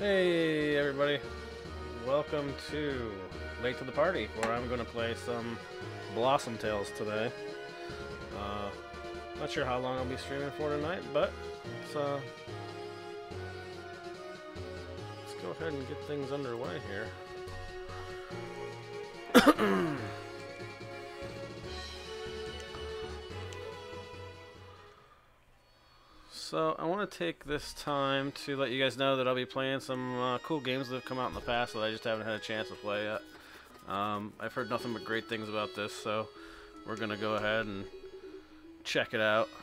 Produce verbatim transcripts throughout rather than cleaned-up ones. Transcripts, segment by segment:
Hey everybody, welcome to Late to the Party, where I'm going to play some Blossom Tales today. Uh, not sure how long I'll be streaming for tonight, but let's, uh, let's go ahead and get things underway here. So I want to take this time to let you guys know that I'll be playing some uh, cool games that have come out in the past that I just haven't had a chance to play yet. Um, I've heard nothing but great things about this, so we're going to go ahead and check it out.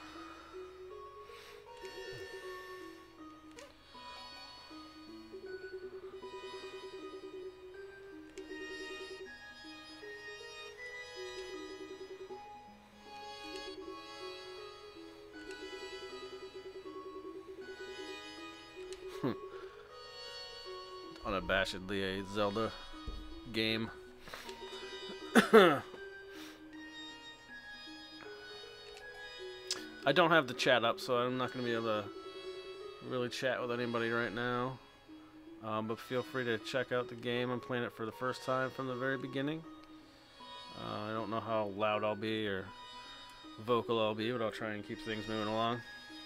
Unabashedly a Zelda game. I don't have the chat up, so I'm not going to be able to really chat with anybody right now. Um, but feel free to check out the game. I'm playing it for the first time from the very beginning. Uh, I don't know how loud I'll be or vocal I'll be, but I'll try and keep things moving along.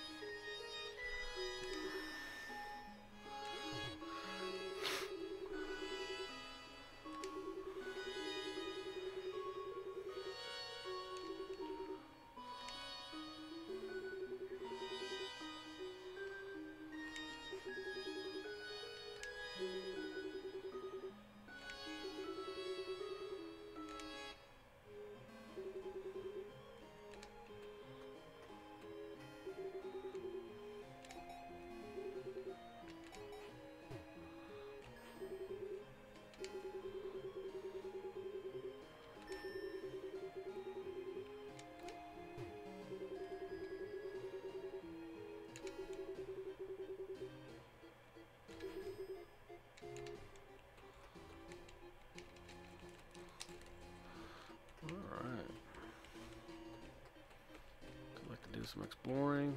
Do some exploring.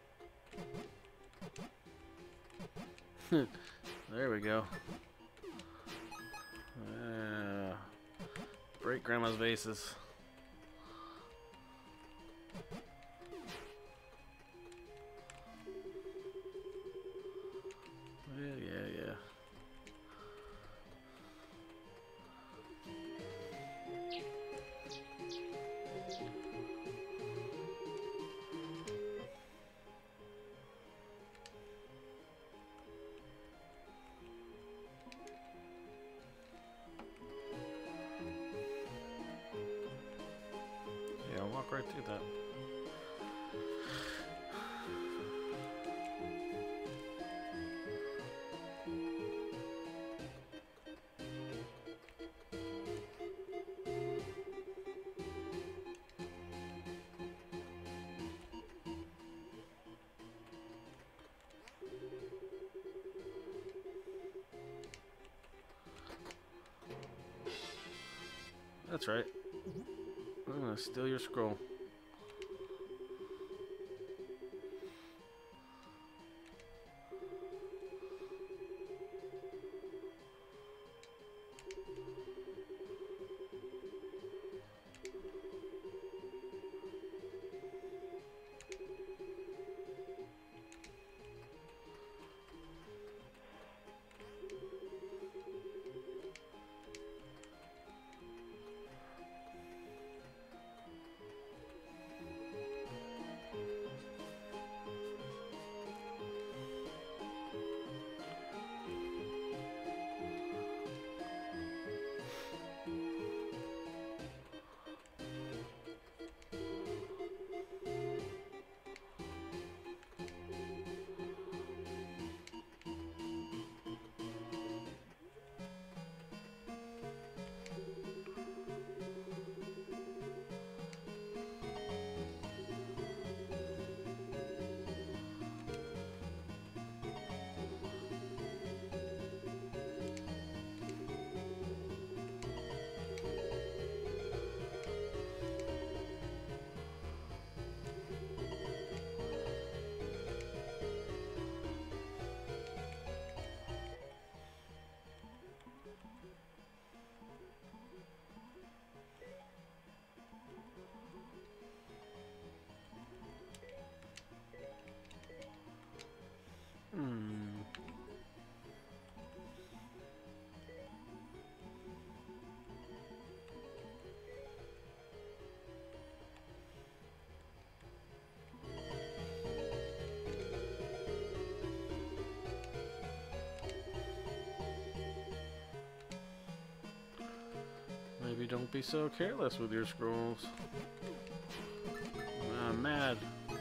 There we go. Uh, break Grandma's vases. Yeah, yeah, yeah. Walk right through that. That's right. I'm gonna steal your scroll. Maybe don't be so careless with your scrolls. I'm mad.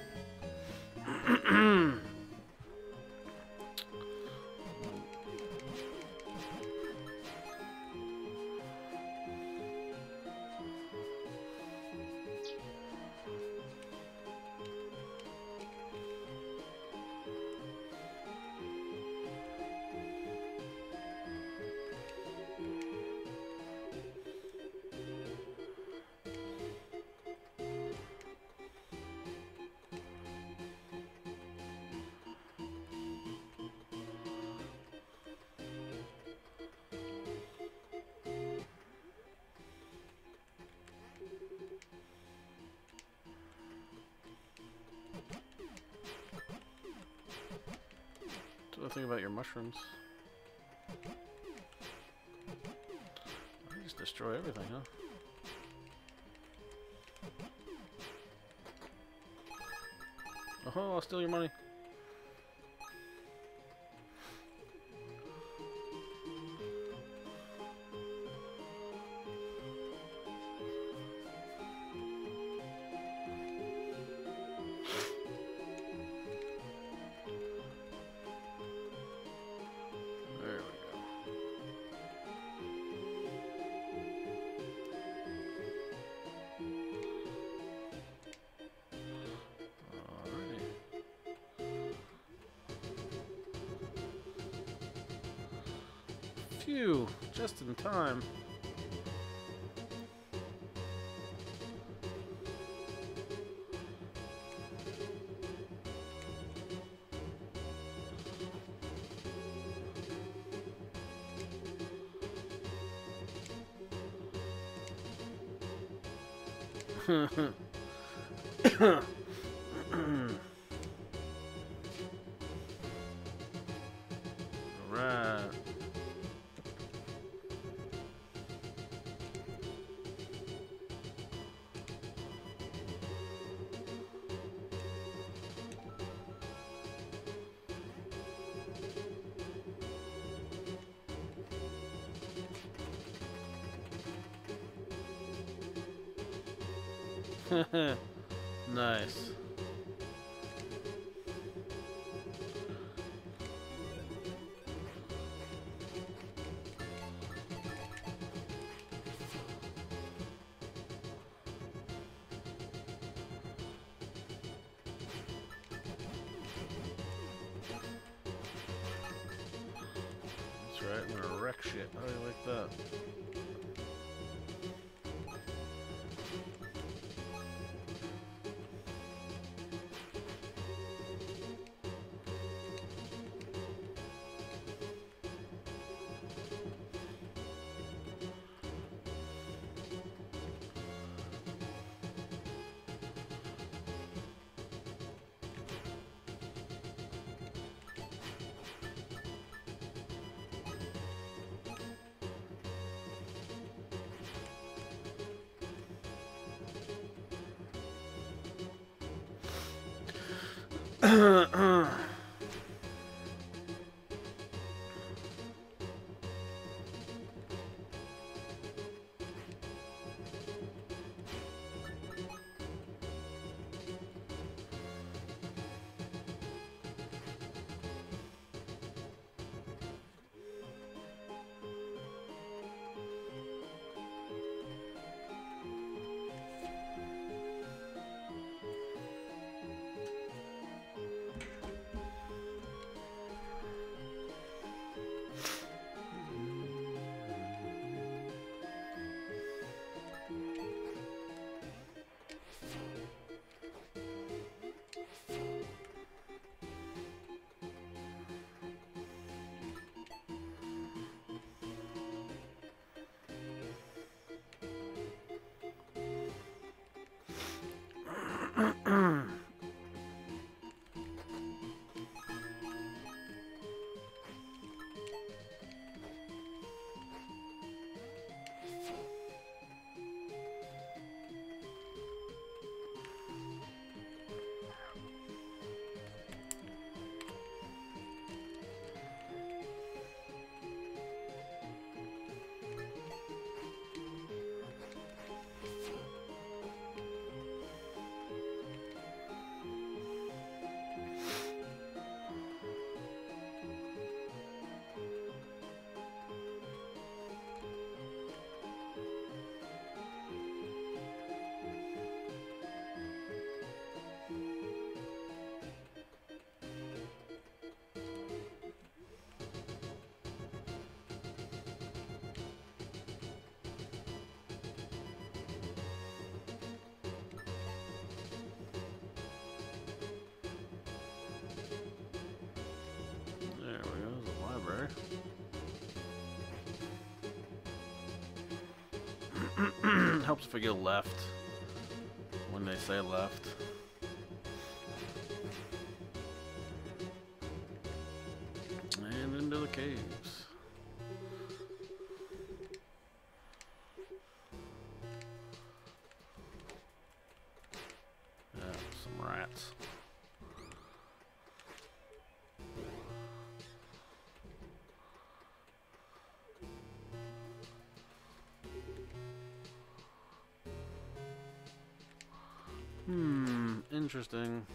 What do I think about your mushrooms? I just destroy everything, huh? Oh, I'll steal your money. Phew, just in time. Right. Nice. That's right, I'm gonna wreck shit. How do you like that? there. Helps if I go left when they say left. And into the caves. Yeah, some rats. Hmm, interesting.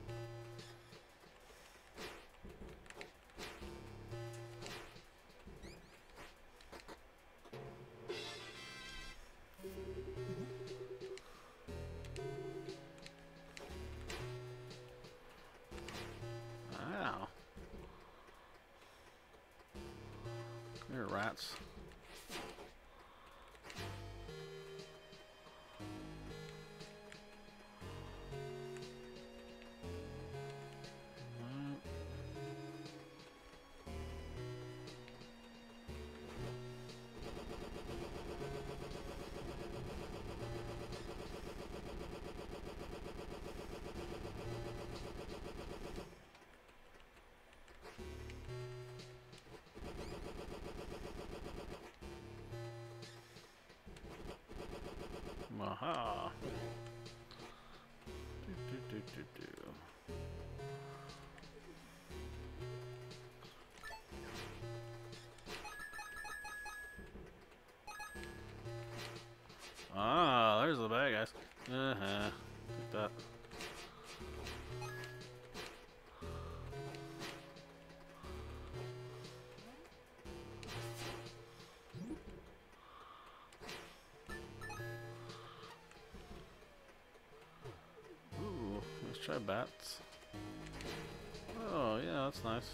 Wow. There are rats. Aha. Do, do, do, do, do. Ah, there's the bad guys. Uh-huh. Take that. Ooh, let's try bats. Oh, yeah, that's nice.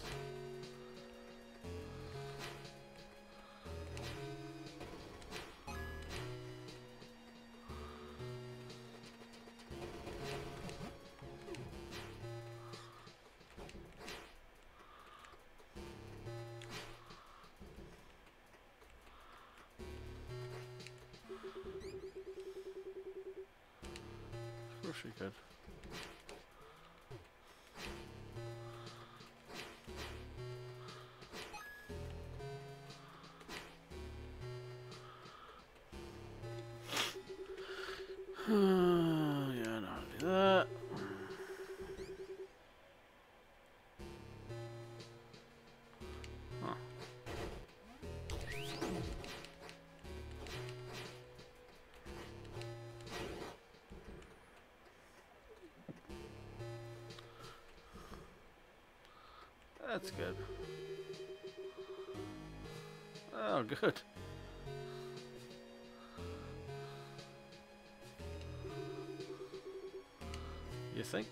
Of course we could. Yeah, I know how to do that. Huh. That's good. Oh, good. You think?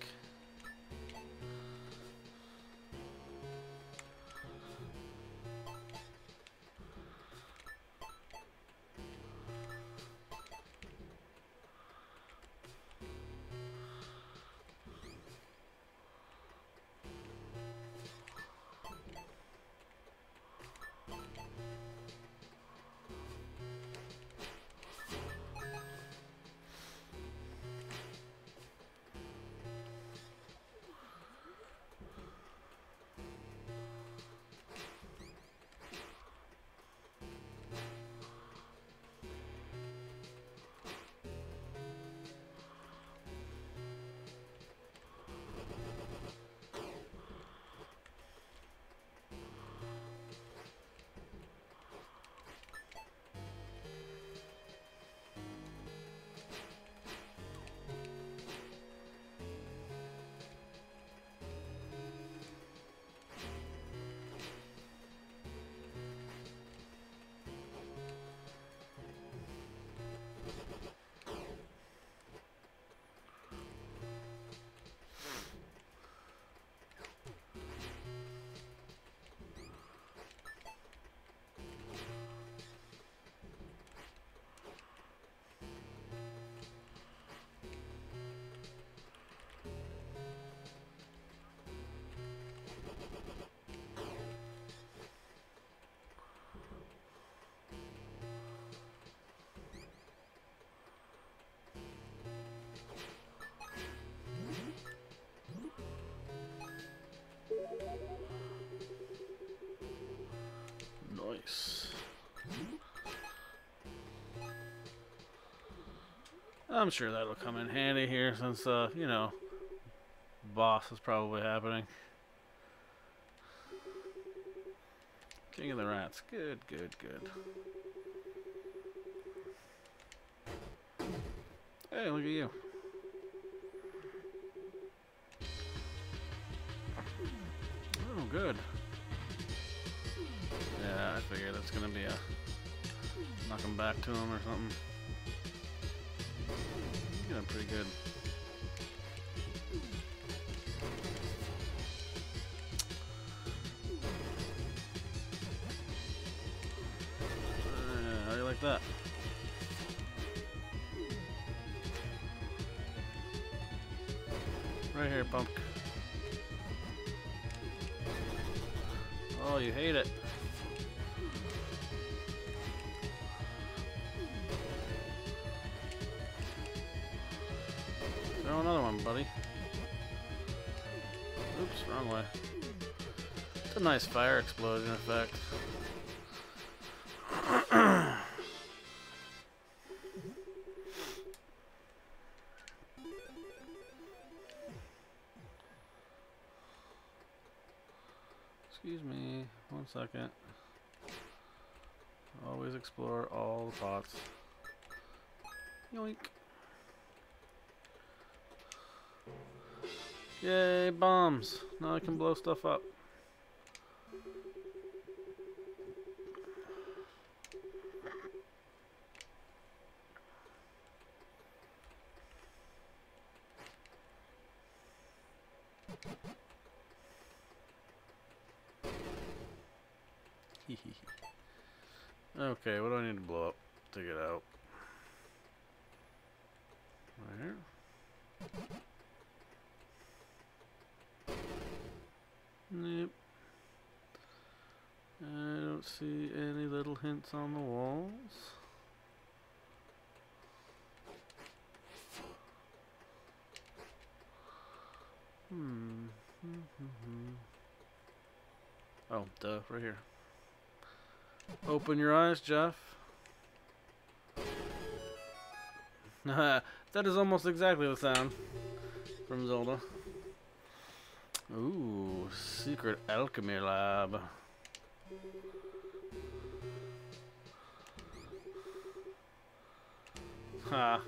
Nice. I'm sure that'll come in handy here since, uh, you know, boss is probably happening. King of the Rats. Good, good, good. Hey, look at you. Oh, good. Yeah, I figured that's gonna be a knock him back to him or something. Yeah, pretty good. Uh, how do you like that? Right here, punk. Oh, you hate it. Throw another one, buddy. Oops, wrong way. It's a nice fire explosion effect. Excuse me, one second. Always explore all the pots. Yoink. Yay, bombs. Now I can blow stuff up. Okay, what do I need to blow up to get out? Right here. Nope. I don't see any little hints on the walls. Hmm. Oh, duh, right here. Open your eyes, Jeff. That is almost exactly the sound from Zelda. Ooh, secret alchemy lab. Ha.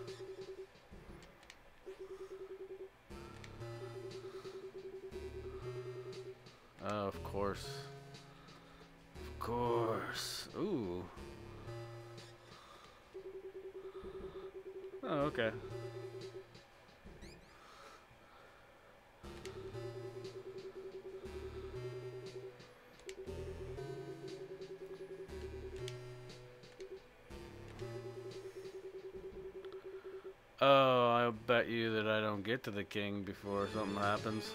Oh, of course. Of course. Ooh. Oh, okay. Oh, I bet you that I don't get to the king before something happens.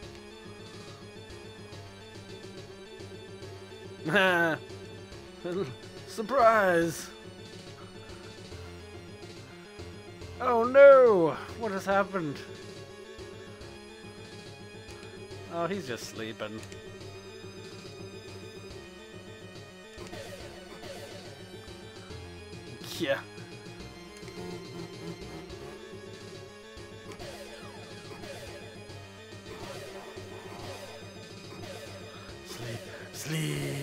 Surprise! Oh no! What has happened? Oh, he's just sleeping. Yeah. Sleep, sleep.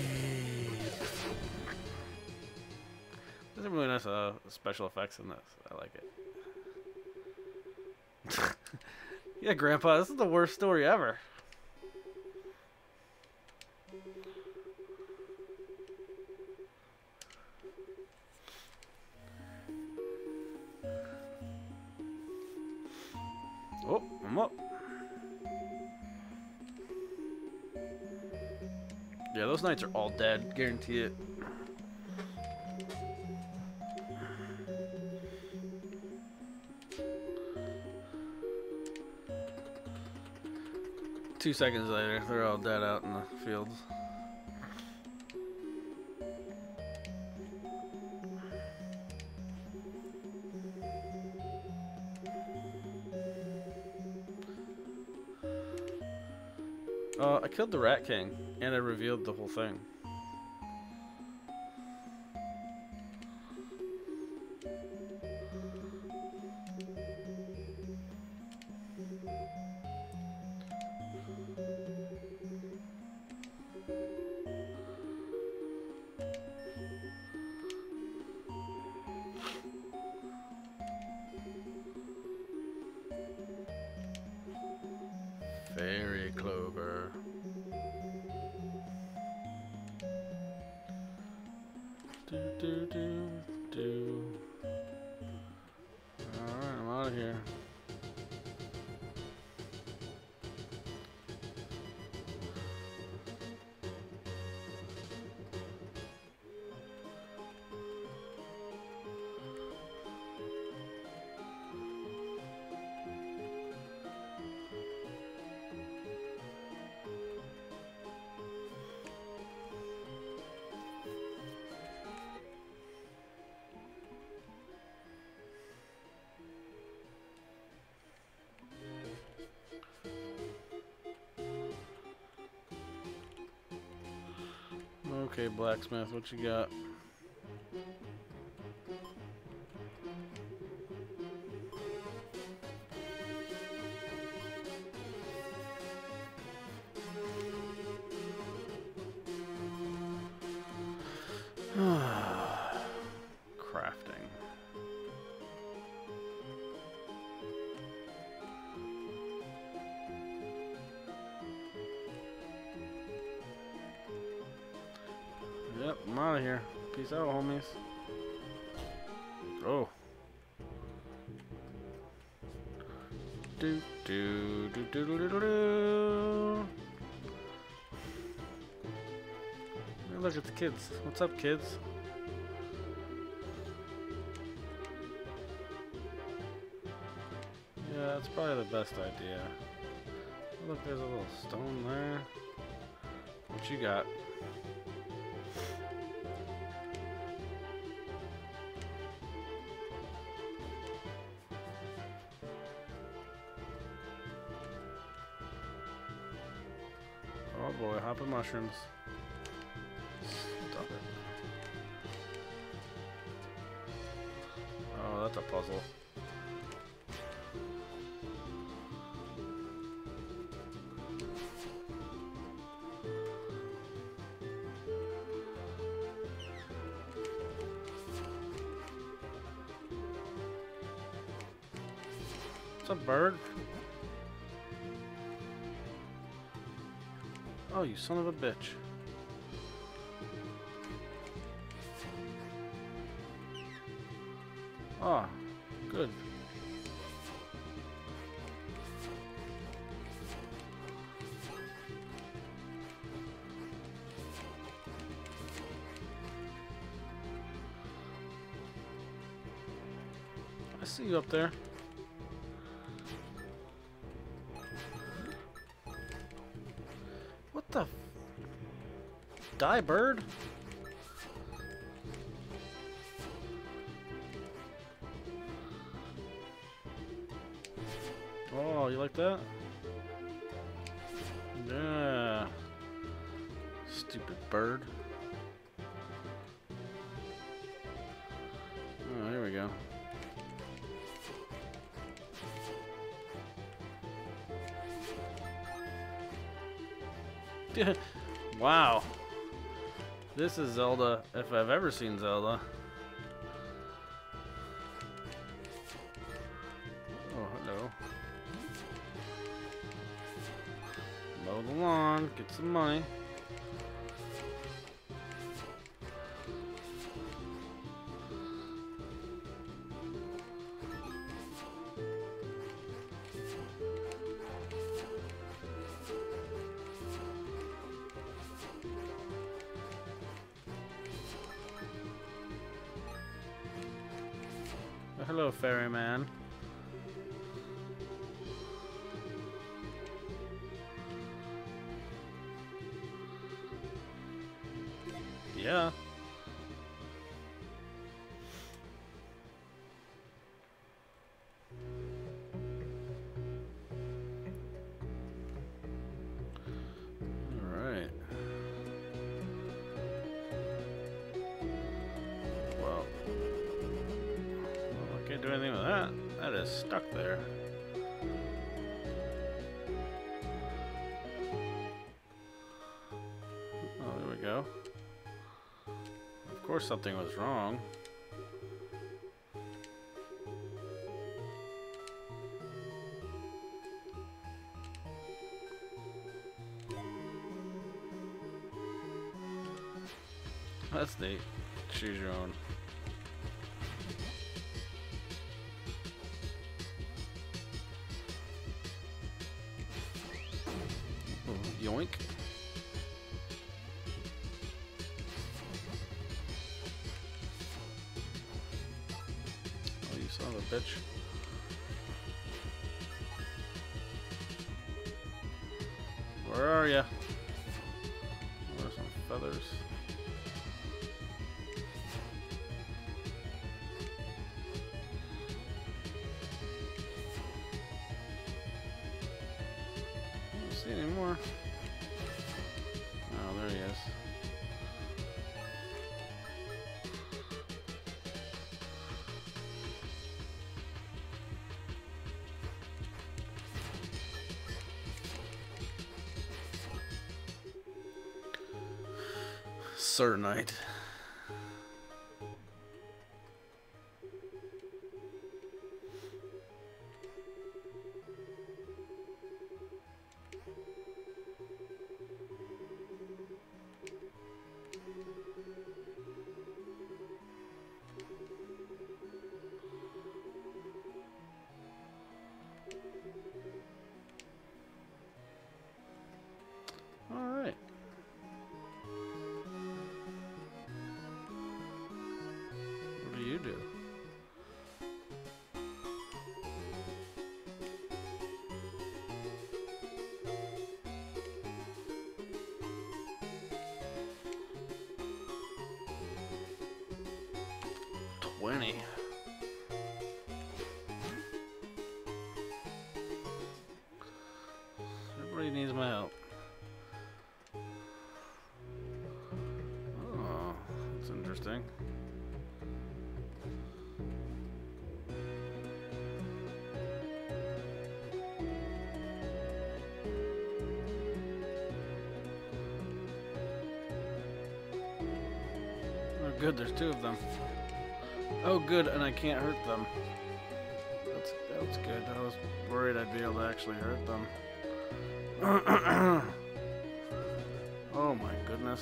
There's some really nice uh, special effects in this. I like it. Yeah, Grandpa, this is the worst story ever. Oh, I'm up. Yeah, those knights are all dead. Guarantee it. Two seconds later, they're all dead out in the fields. Uh, I killed the Rat King, and I revealed the whole thing. clover. Do do do do. Alright, I'm out of here. Okay, blacksmith, what you got? Crafting. Yep, I'm out of here. Peace out, homies. Oh. Do do do do do do do do. Hey, look at the kids. What's up, kids? Yeah, that's probably the best idea. Look, there's a little stone there. What you got? Oh boy, hopping mushrooms. Stop it. Oh, that's a puzzle. What's up, bird? Oh, you son of a bitch. Ah, good. I see you up there. What the f- Die, bird? Oh, you like that? Yeah. Stupid bird. Oh, here we go. Wow. This is Zelda, if I've ever seen Zelda. Oh, hello. Mow the lawn, get some money. Hello, ferryman. Yeah. All right. Well, I can't do anything with that. That is stuck there. Oh, there we go. Of course something was wrong. That's neat. Choose your own. Ooh, yoink. Oh, you son of a bitch. Where are ya? Where's some feathers? See any more? Oh, there he is. Cernite. Alright. What do you do? Twenty. Everybody needs my help. Oh, that's interesting. Oh, good, there's two of them. Oh, good, and I can't hurt them. That's, that's good. I was worried I'd be able to actually hurt them. Oh my goodness.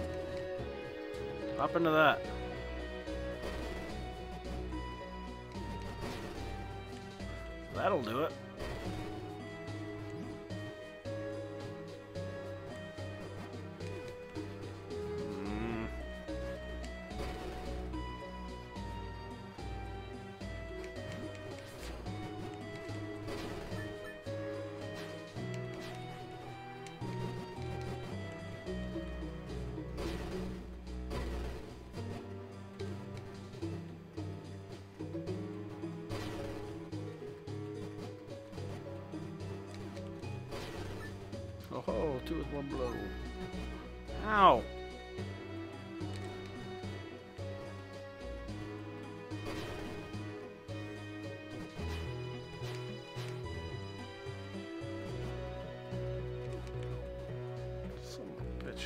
Hop into that. That'll do it. Mm. Oh ho, two with one blow. Ow! Son of a bitch.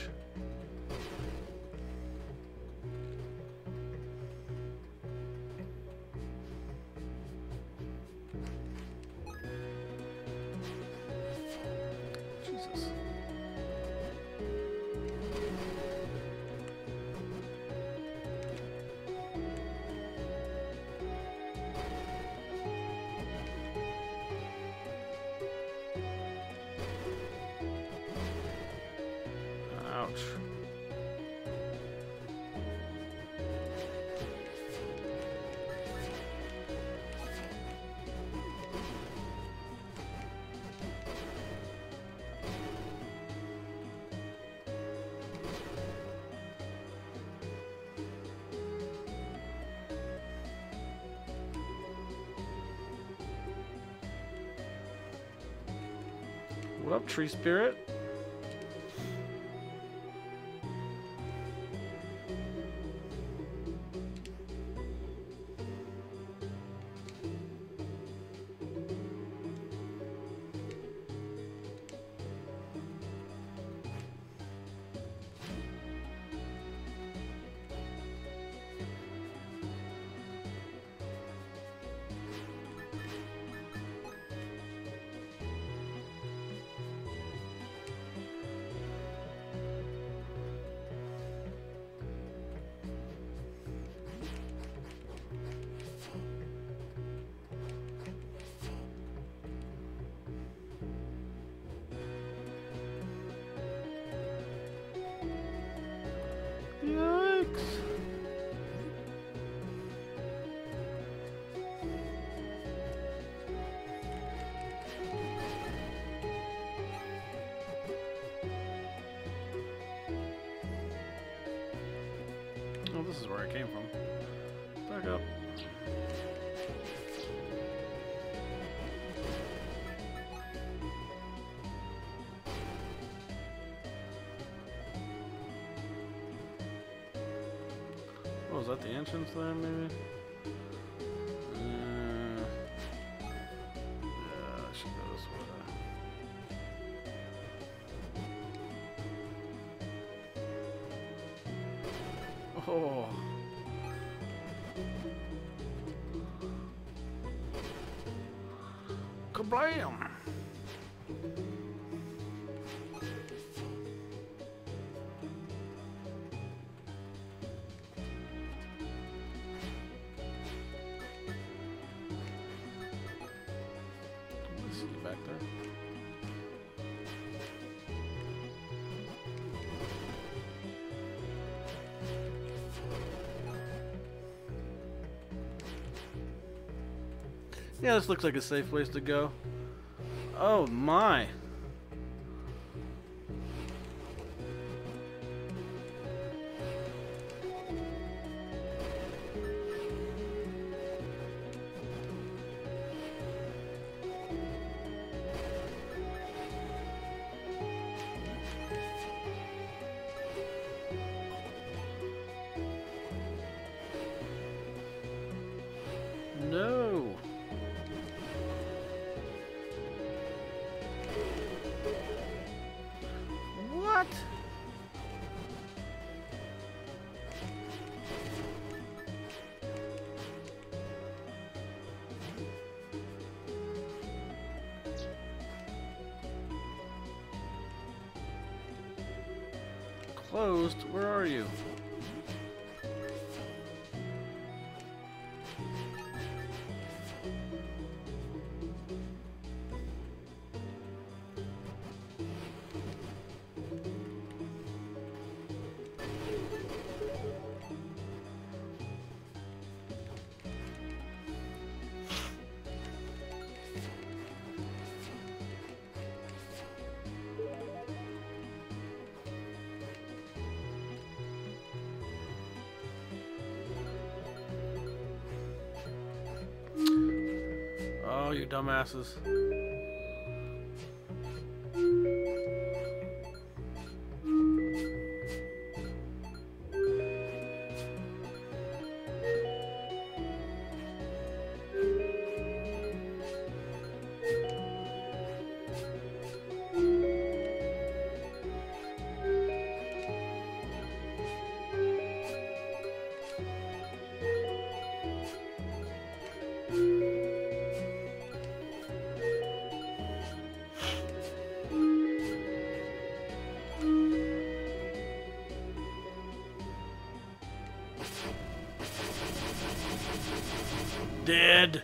Jesus. Ouch. What up, tree spirit? Yikes. Oh, this is where I came from. Back up. Oh, is that the entrance there, maybe? Uh, yeah, I should go this way. Oh. Kablam! See you back there. Yeah, this looks like a safe place to go. Oh my. No. What? Closed? Where are you? Oh, you dumbasses. Dead.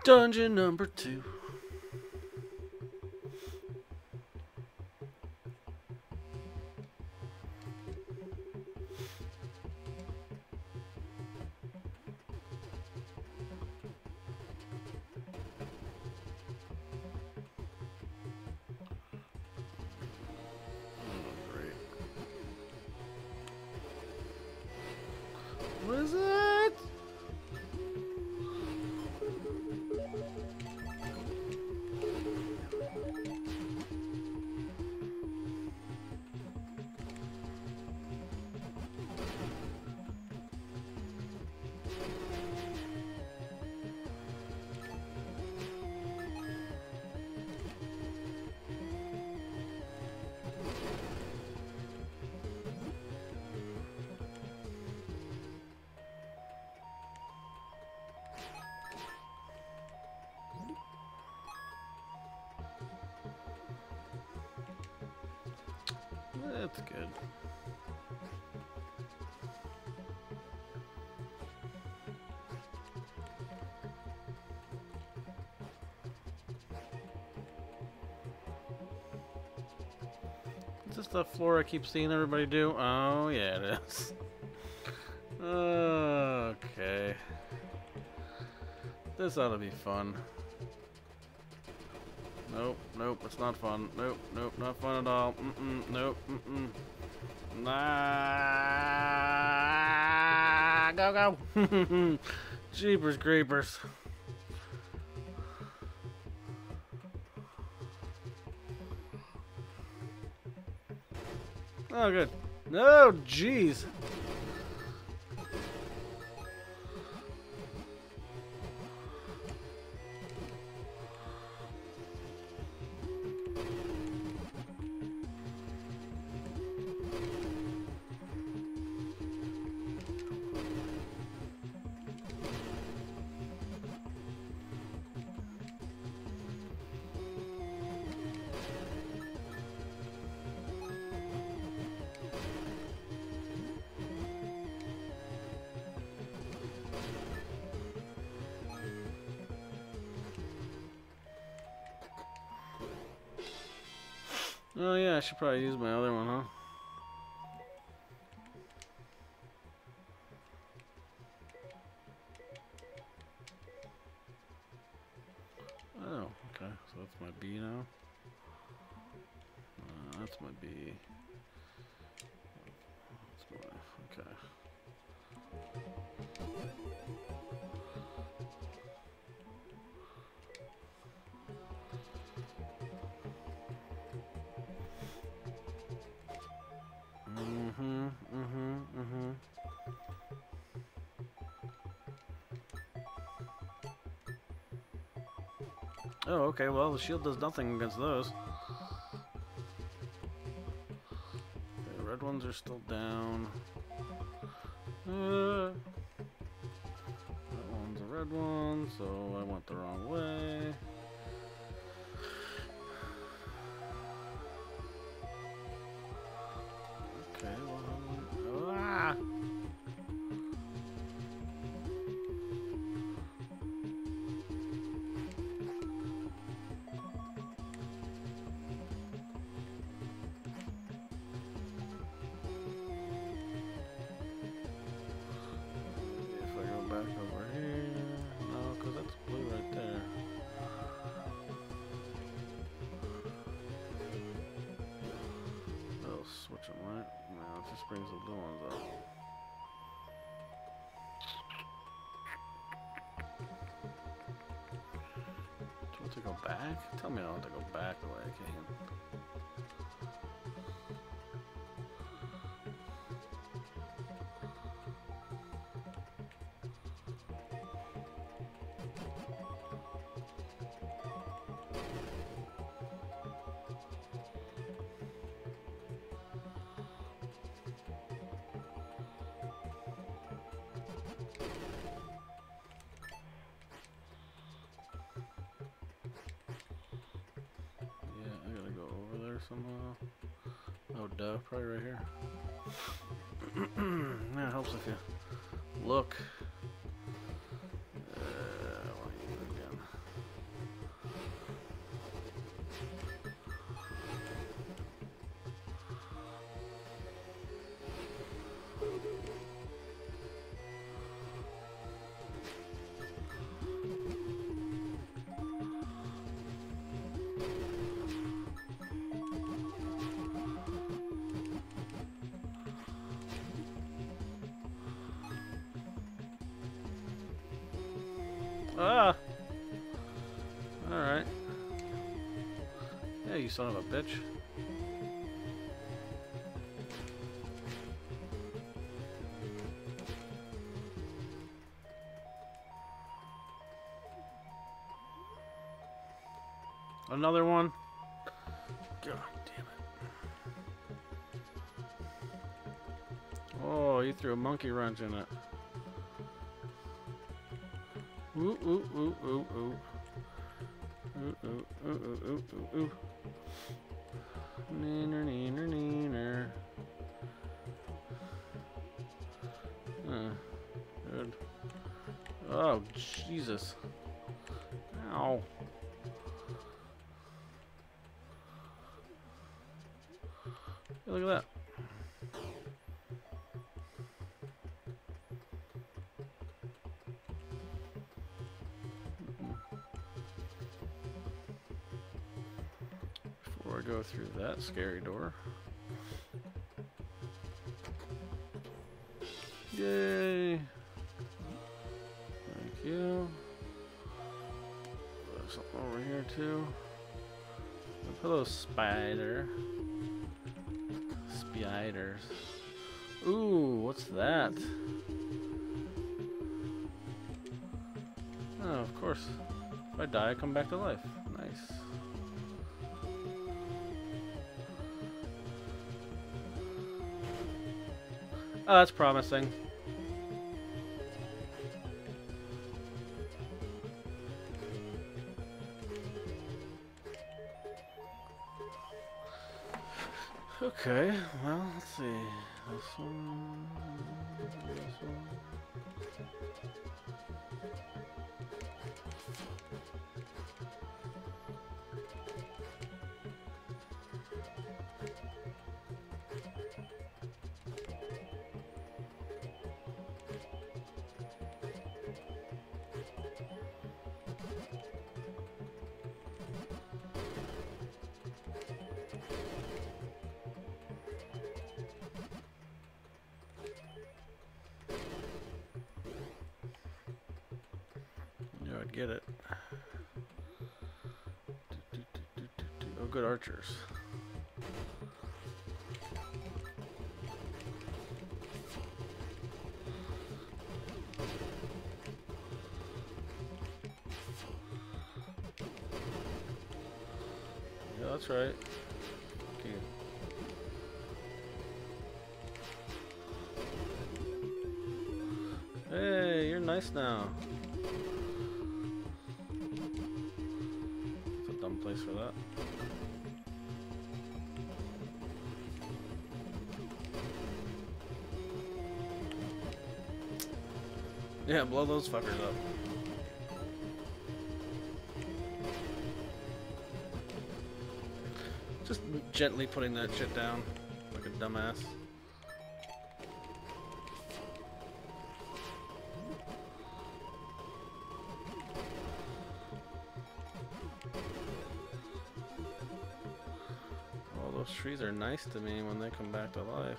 Dungeon number two. What is it? That's good. Is this the floor I keep seeing everybody do? Oh, yeah, it is. Okay. This ought to be fun. Nope, nope, it's not fun. Nope, nope, not fun at all. Mm-mm, nope, mm-mm. Nah, go, go. Jeepers creepers. Oh, good. No, jeez. Oh yeah, I should probably use my other one, huh? Oh, okay. So that's my B now. Uh, that's my B. That's my, okay. Mm-hmm, mm-hmm, mm-hmm. Oh, okay, well, the shield does nothing against those. The red ones are still down. Uh, that one's a red one, so I went the wrong way. Okay, well, ah! If I go back over here, no, because that's blue right there. That'll switch them, right? No, it just brings the blue ones up. Do you want to go back? Tell me I want to go back the way I came. Somehow. Oh, duh, probably right here. Yeah, it helps if you look. Uh, I want to use it again. Ah! Alright. Yeah, you son of a bitch. Another one? God damn it. Oh, you threw a monkey wrench in it. Ooh, ooh, ooh, ooh, ooh. Ooh, ooh, ooh, ooh, ooh, ooh. Neener, neener, neener. Huh. Good. Oh, Jesus. Ow. Hey, look at that. Before I go through that scary door. Yay! Thank you. There's something over here too. Hello, spider. Spiders. Ooh, what's that? Oh, of course. If I die, I come back to life. Nice. Oh, that's promising. Okay, well, let's see. This one, this one. Yeah, I'd get it. Oh, good archers. Yeah, that's right. Okay. Hey, you're nice now. It's a dumb place for that. Yeah, blow those fuckers up. Just gently putting that shit down like a dumbass. All those trees are nice to me when they come back to life.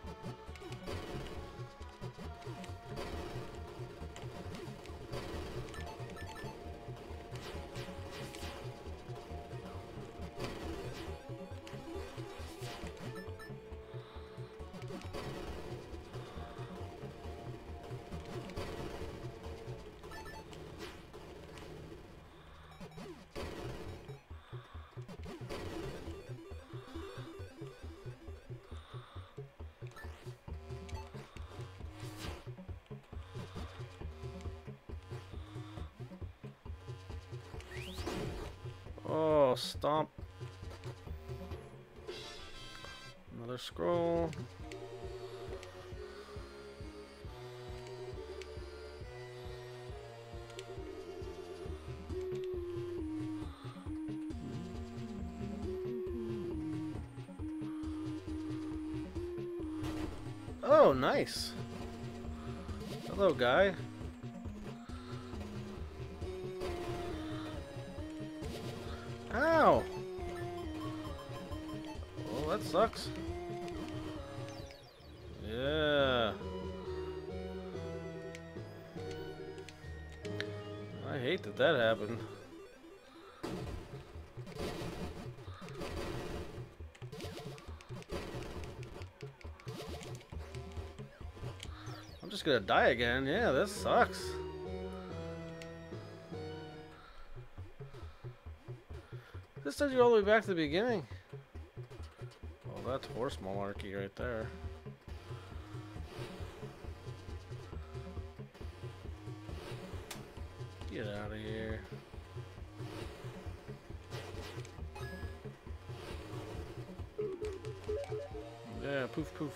Oh, stomp. Another scroll. Oh, nice. Hello, guy. Ow! Well, that sucks. Yeah. I hate that that happened. I'm just gonna die again. Yeah, this sucks. This sends you all the way back to the beginning. Oh, that's horse malarkey right there. Get out of here. Yeah, poof poof.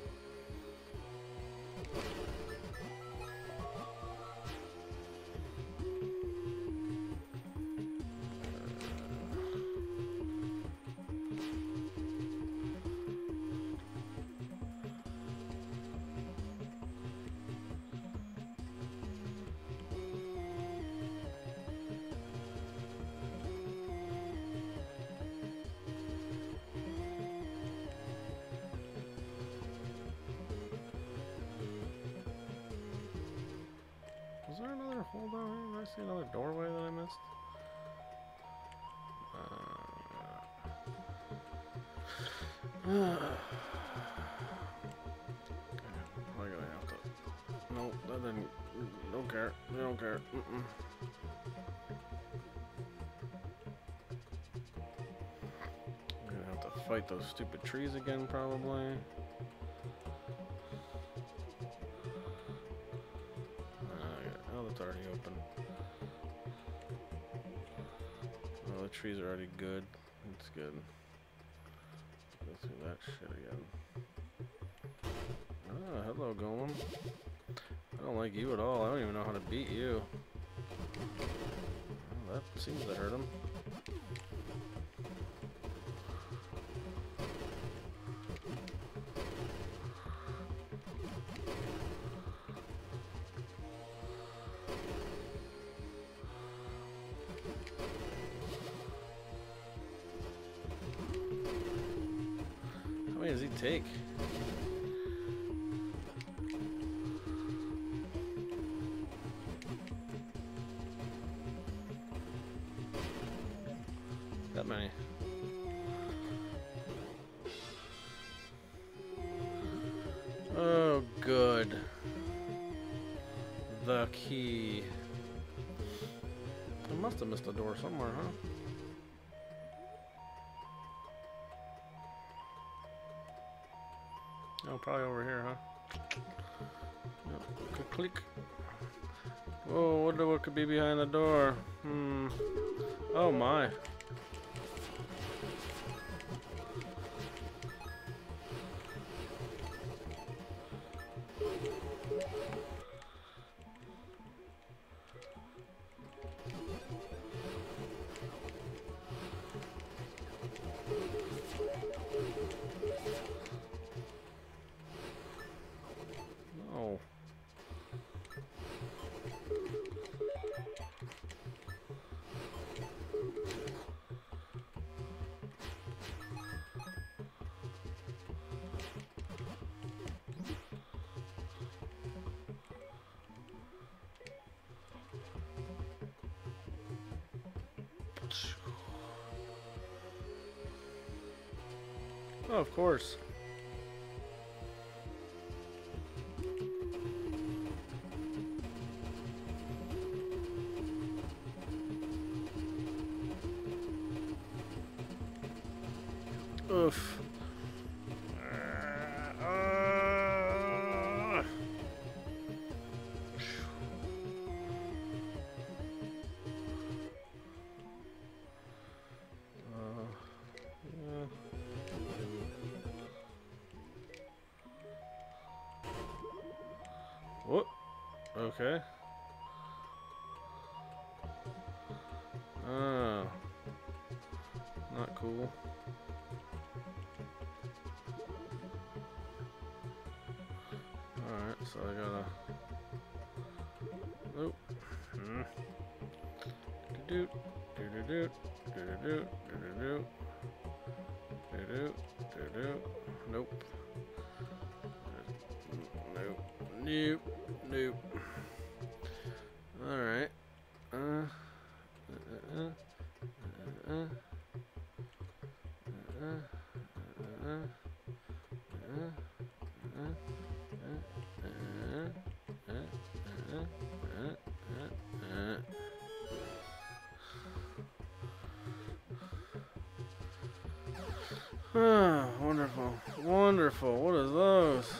Was there another hole down here? Did I see another doorway that I missed? Uh, I gotta have to. Nope, that didn't. Don't care. They don't care. Mm-mm. I'm gonna have to fight those stupid trees again, probably. Oh, that's already open. Oh, the trees are already good. That's good. Go through that shit again. Ah, hello, Golem. I don't like you at all. I don't even know how to beat you. Well, that seems to hurt him. How many does he take? That many. Oh, good. The key. I must have missed a door somewhere, huh? Oh, probably over here, huh? Yep. Click, click. Whoa, wonder what could be behind the door. Hmm. Oh my. No. Oh, of course. Oof. Uh, uh. Uh, yeah. Whoop. Okay. Ah. Not cool. Alright, so I gotta. Nope. Hmm. Do do do do do do do do do do do do. Nope. Nope. Nope. Nope. Alright. Uh, Ah, wonderful. Wonderful. What are those?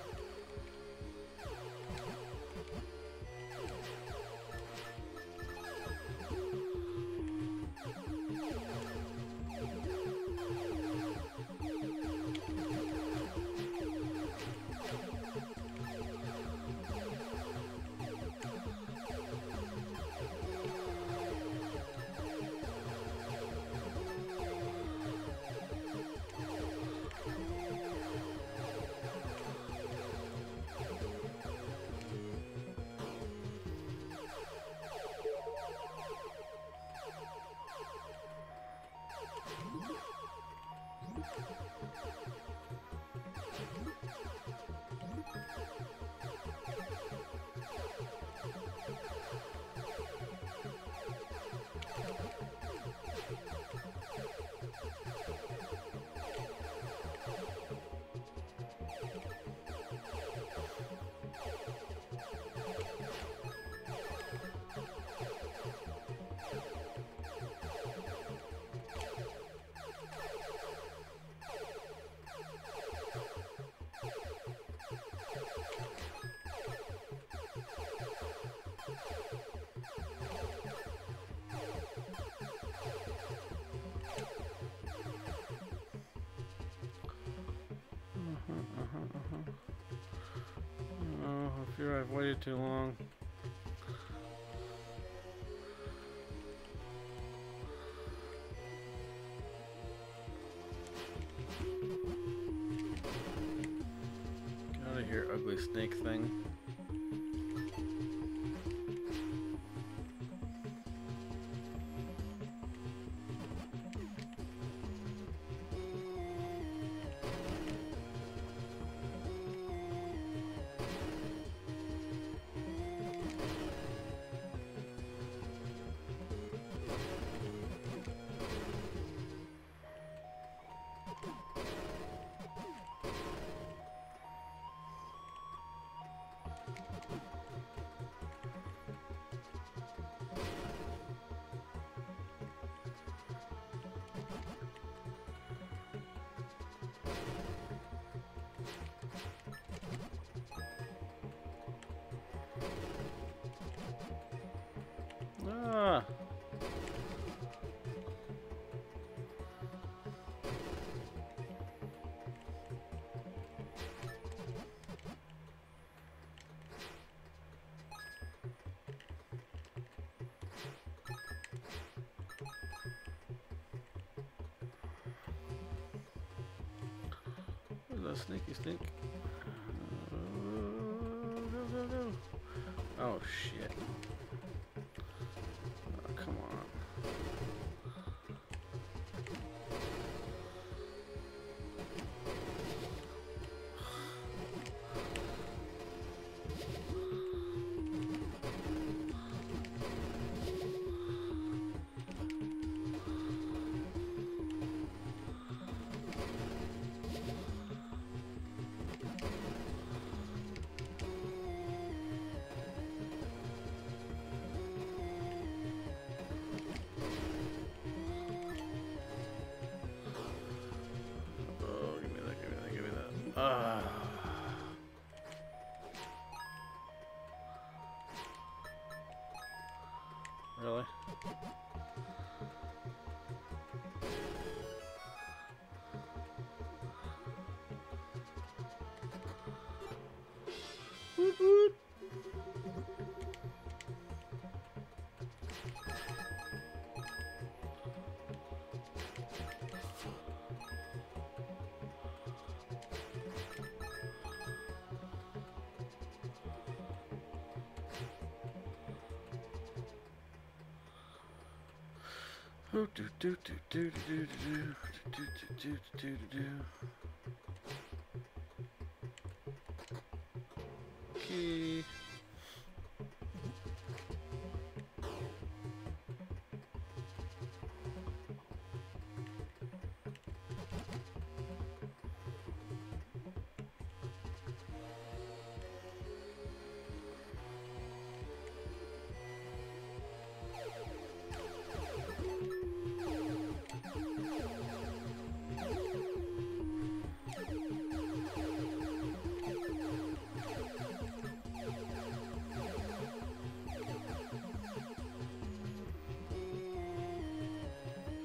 Oh, I fear I've waited too long. Get out of here, ugly snake thing. Ah. Where's that sneaky snake? Uh, go, go, go. Oh shit. Oh, come on. Ah. Really? Woot woot. Do do do do do do do do do do do do. Key.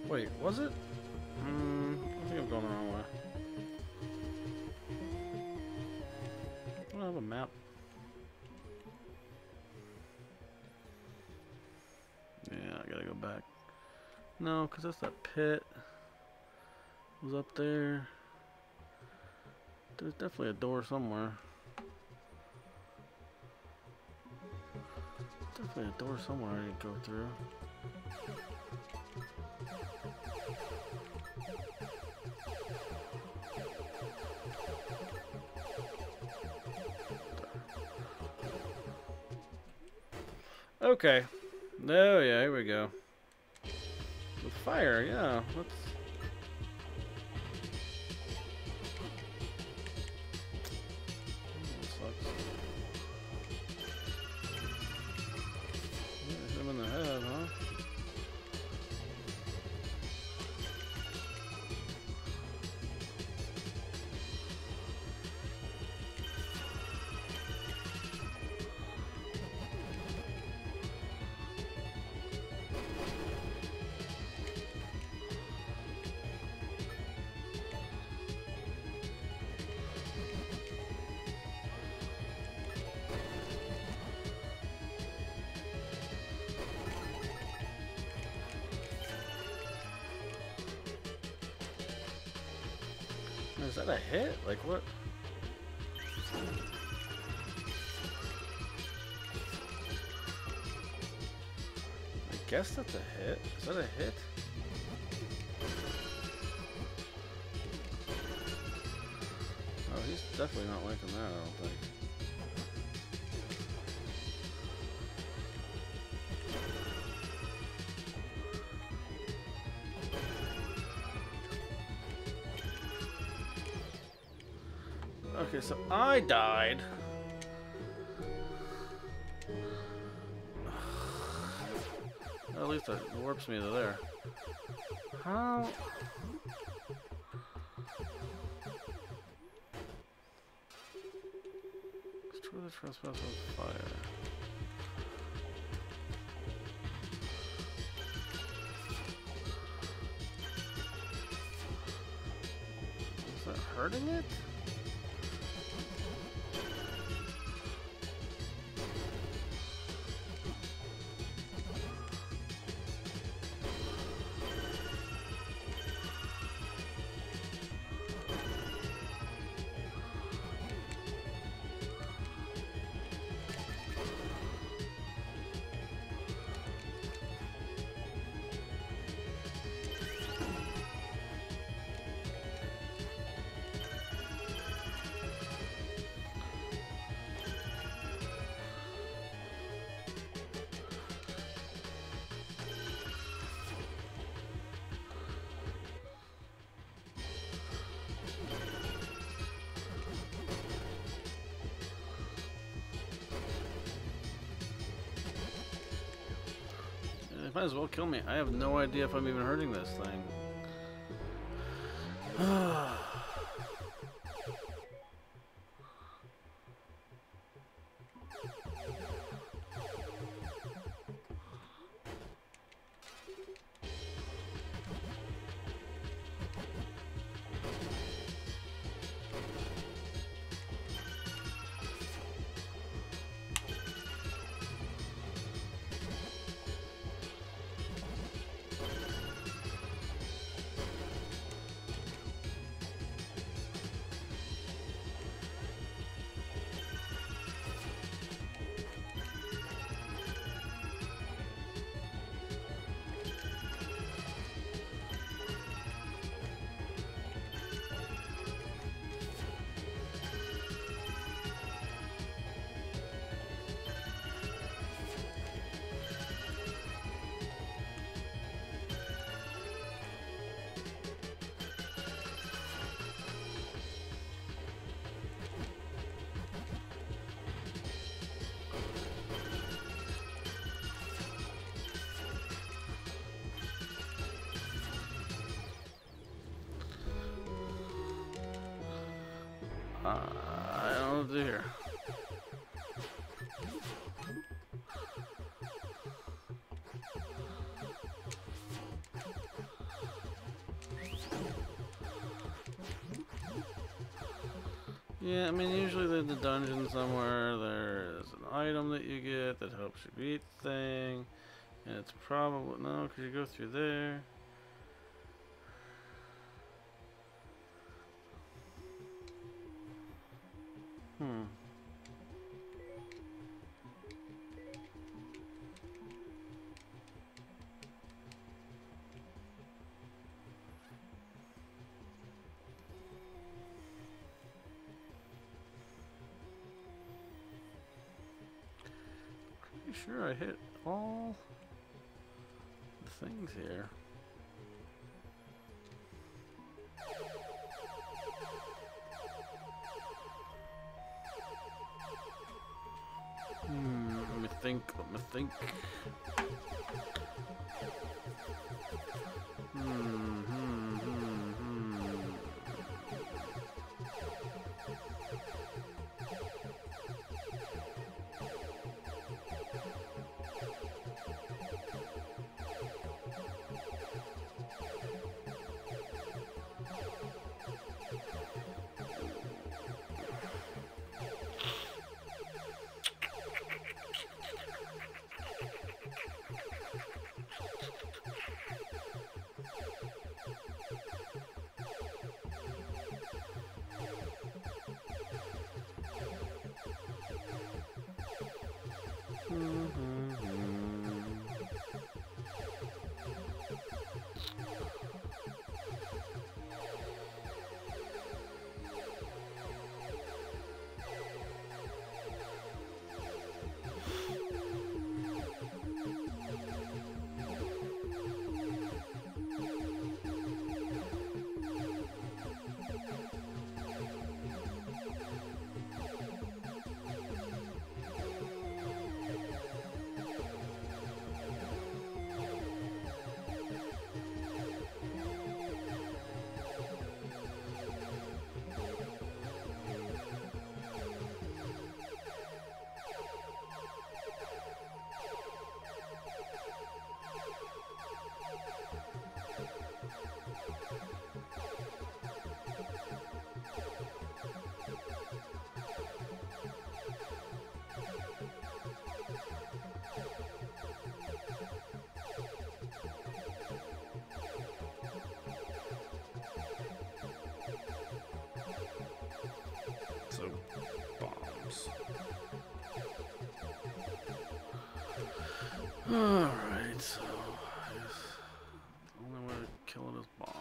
Wait, was it? Hmm, I think I'm going the wrong way. I don't have a map. Yeah, I gotta go back. No, because that's that pit. It was up there. There's definitely a door somewhere. Definitely a door somewhere I didn't go through. Okay. Oh yeah, here we go. With fire, yeah. Let's. That sucks. Yeah, hit him in the head, huh? Is that a hit? Like what? I guess that's a hit. Is that a hit? Oh, he's definitely not liking that, I don't think. Okay, so I died. At least it warps me to there. How? Destroy the trespass with fire. Is that hurting it? It might as well kill me. I have no idea if I'm even hurting this thing. Uh, I don't know what to do here. Yeah, I mean, usually in the dungeon somewhere, there's an item that you get that helps you beat the thing. And it's probably, no, because you go through there. Hmm. Pretty sure I hit all the things here. Hmm, let me think, let me think. Hmm, hmm, hmm, hmm. So, bombs. Alright, so I guess the only way to kill it is bombs.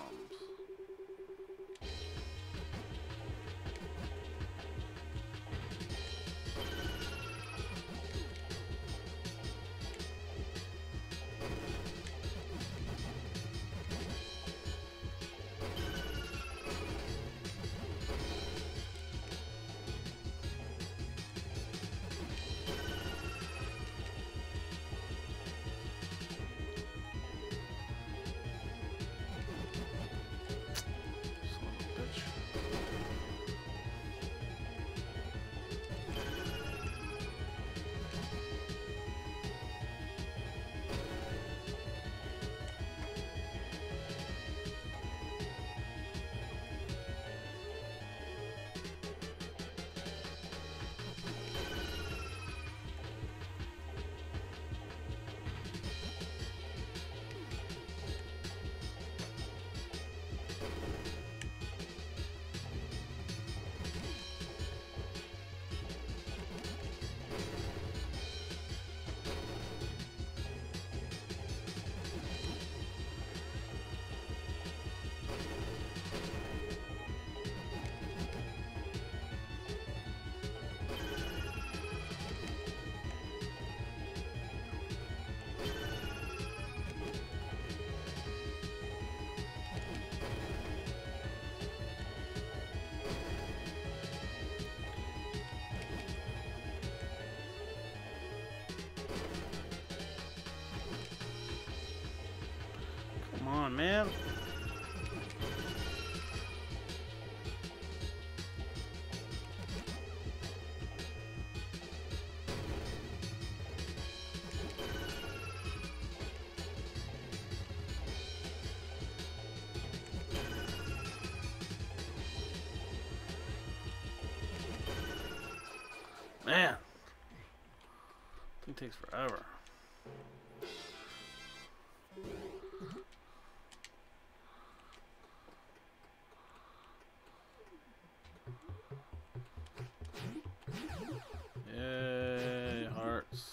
Come on, man. takes forever. Yay, hearts.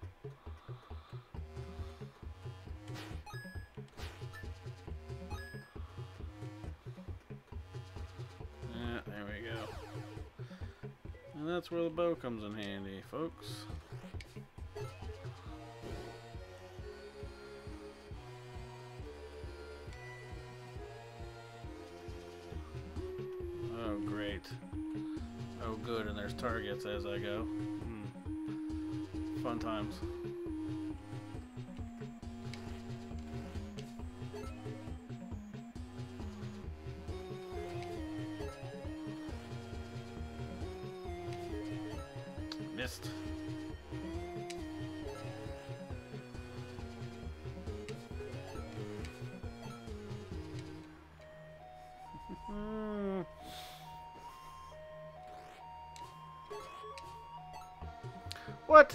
Yeah, there we go. And that's where the bow comes in handy, folks. Oh, great. Oh, good, and there's targets as I go. Hmm. Fun times. Missed. What?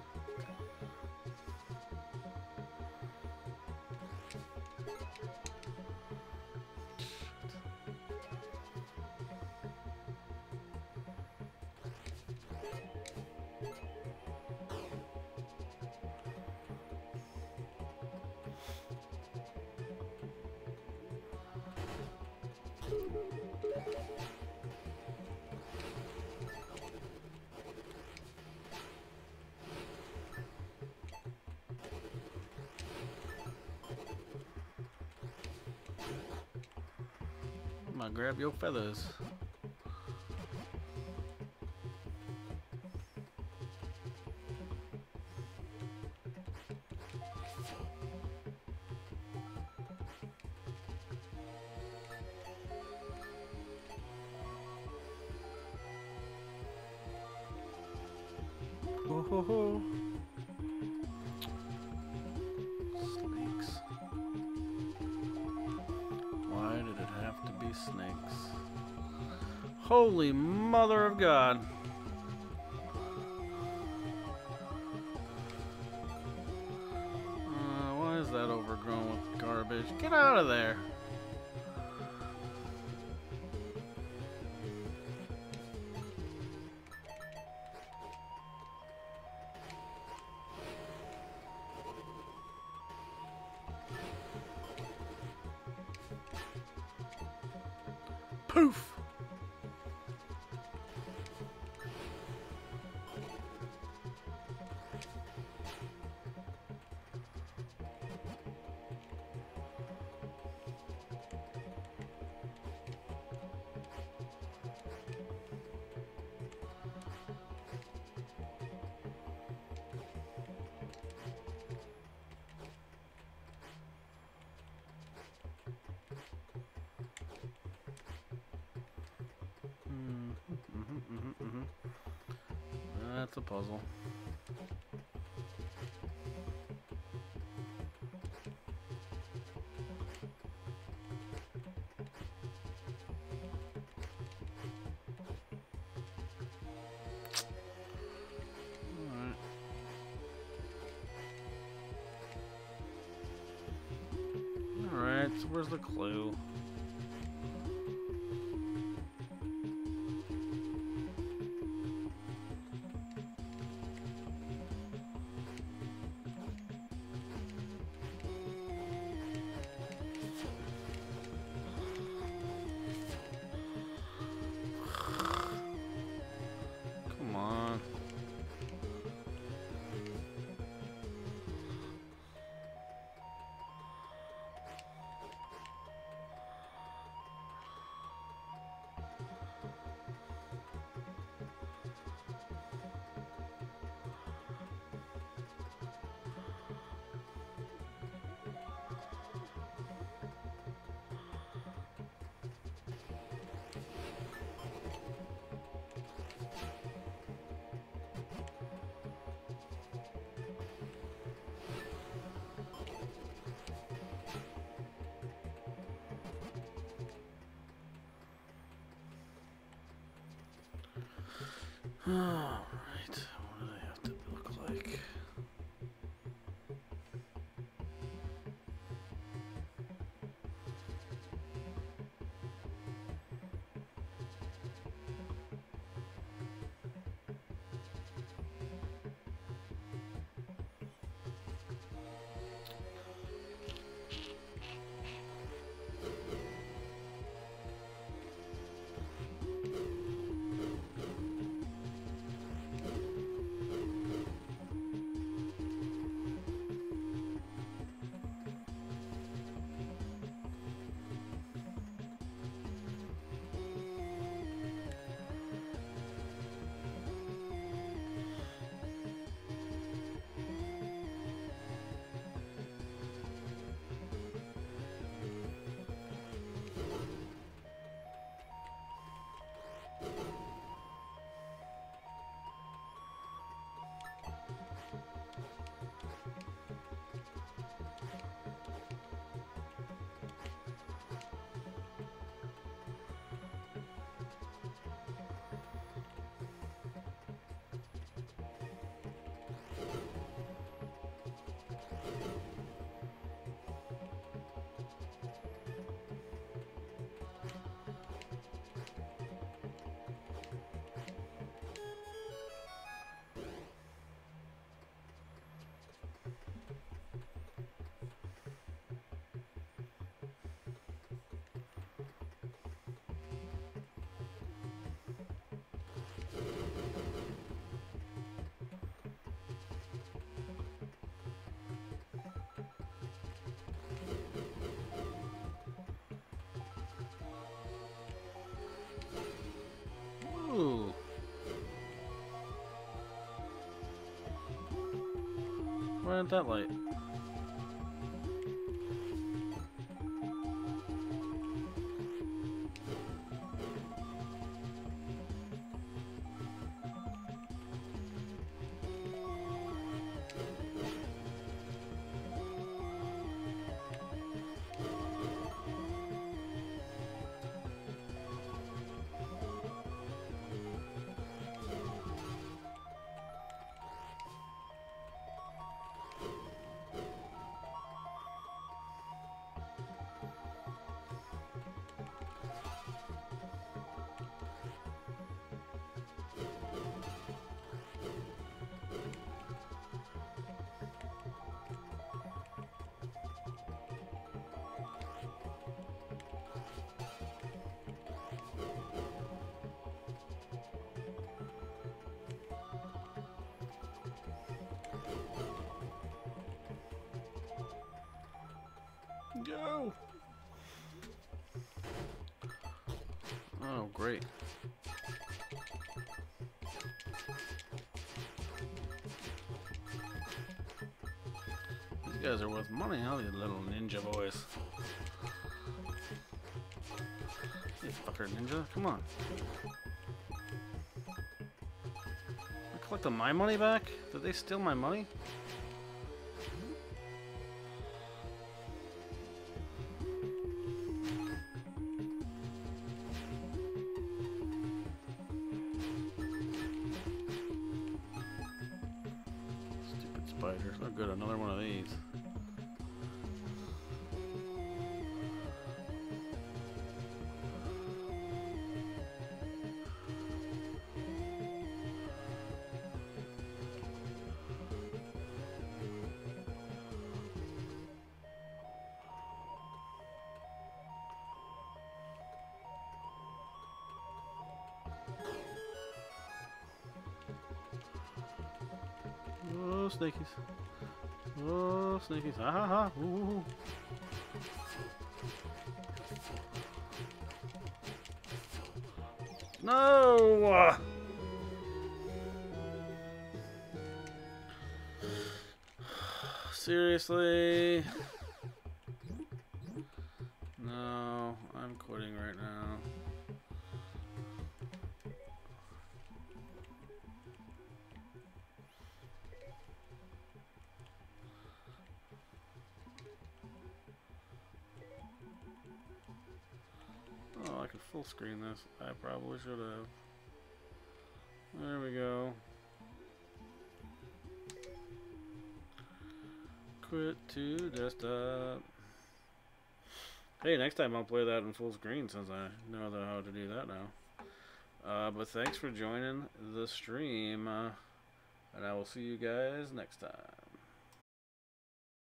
I'm gonna grab your feathers. Ho ho ho. Snakes. Why did it have to be snakes? Holy mother of God. Uh, why is that overgrown with garbage? Get out of there. Poof! That's a puzzle. Alright. Alright, so where's the clue? Alright, what do they have to look like? isn't that light? Go! Oh, great. These guys are worth money, huh, you little ninja boys? You fucker ninja, come on. I collected my money back? Did they steal my money? Spiders. Oh good, another one of these. Oh, snakies. Oh, snakies. Ha ha ha. Ooh. No! Seriously? No, I'm quitting right now. Oh, I could full screen this. I probably should have. There we go. Quit to desktop. Hey, next time I'll play that in full screen since I know the, how to do that now. Uh, but thanks for joining the stream. Uh, and I will see you guys next time.